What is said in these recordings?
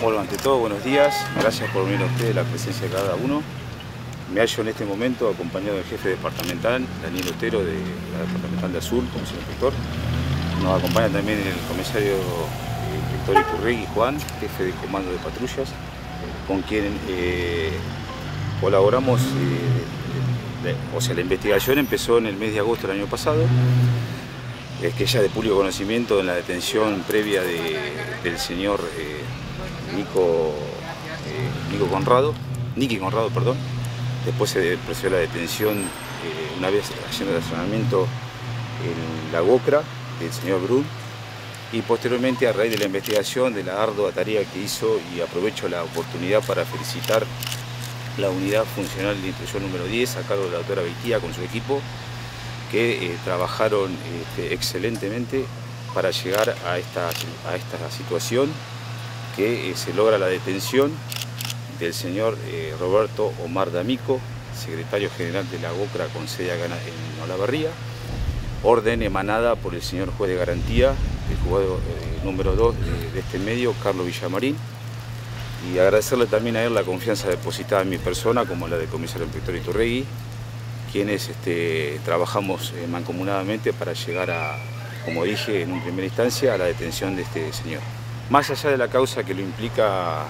Bueno, ante todo, buenos días. Gracias por venir a ustedes, la presencia de cada uno. Me hallo en este momento acompañado del jefe departamental, Daniel Otero, de la departamental de Azul, como señor inspector. Nos acompaña también el comisario inspector Iturregui, Juan, jefe de comando de patrullas, con quien colaboramos. La investigación empezó en el mes de agosto del año pasado, que ya de público conocimiento en la detención previa del señor Nicky Conrado, perdón. Después se procedió a la detención, una vez haciendo el allanamiento en la Gocra del señor Brun, y posteriormente, a raíz de la investigación, de la ardua tarea que hizo, y aprovecho la oportunidad para felicitar la unidad funcional de instrucción número 10 a cargo de la doctora Beitía con su equipo, que trabajaron excelentemente para llegar a esta situación, que se logra la detención del señor Roberto Omar D'Amico, secretario general de la Gocra con sede acá en Olavarría, orden emanada por el señor juez de garantía, el juzgado número 2 de este medio, Carlos Villamarín, y agradecerle también a él la confianza depositada en mi persona, como la del comisario inspector Iturregui, quienes trabajamos mancomunadamente para llegar a, como dije en primera instancia, a la detención de este señor. Más allá de la causa que lo implica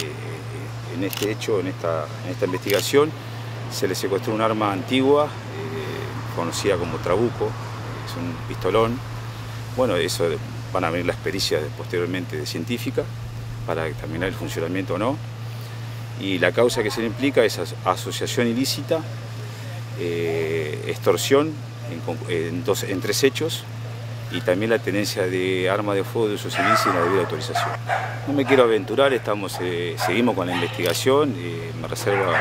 en este hecho, en esta investigación, se le secuestró un arma antigua, conocida como trabuco, es un pistolón. Bueno, eso van a venir las pericias posteriormente de científica para determinar el funcionamiento o no. Y la causa que se le implica es asociación ilícita, extorsión en 3 hechos, y también la tenencia de arma de fuego de uso civil sin la debida autorización. No me quiero aventurar, seguimos con la investigación, me reservo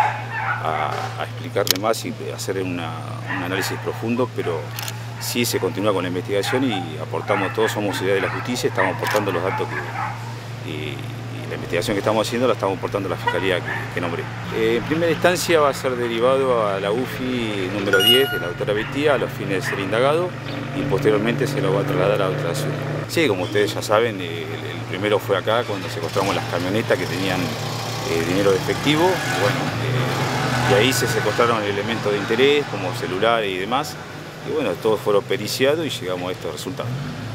a explicarle más y hacer un análisis profundo, pero sí se continúa con la investigación y aportamos, todos somos ciudad de la justicia, estamos aportando los datos y la investigación que estamos haciendo la estamos aportando a la fiscalía que nombré. En primera instancia va a ser derivado a la UFI número 10 de la doctora Beitía a los fines de ser indagado, y posteriormente se lo va a trasladar a otra ciudad. Sí, como ustedes ya saben, el primero fue acá cuando secuestramos las camionetas que tenían dinero de efectivo, y ahí se secuestraron elementos de interés como celulares y demás, y bueno, todos fueron periciados y llegamos a estos resultados.